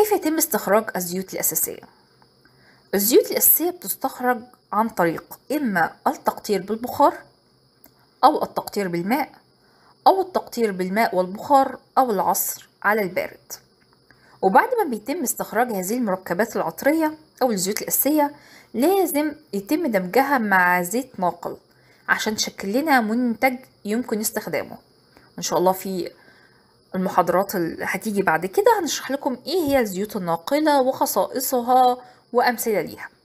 كيف يتم استخراج الزيوت الأساسية؟ الزيوت الأساسية بتستخرج عن طريق إما التقطير بالبخار أو التقطير بالماء أو التقطير بالماء والبخار أو العصر على البارد. وبعد ما بيتم استخراج هذه المركبات العطرية أو الزيوت الأساسية لازم يتم دمجها مع زيت ناقل عشان تشكل لنا منتج يمكن استخدامه. إن شاء الله في المحاضرات اللي هتيجي بعد كده هنشرح لكم ايه هي الزيوت الناقلة وخصائصها وأمثلة ليها.